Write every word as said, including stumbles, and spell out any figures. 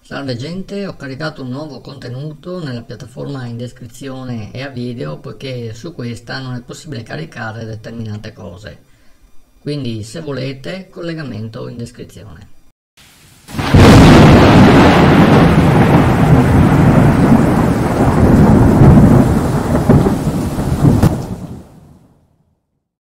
Salve gente, ho caricato un nuovo contenuto nella piattaforma in descrizione e a video poiché su questa non è possibile caricare determinate cose. Quindi se volete, collegamento in descrizione.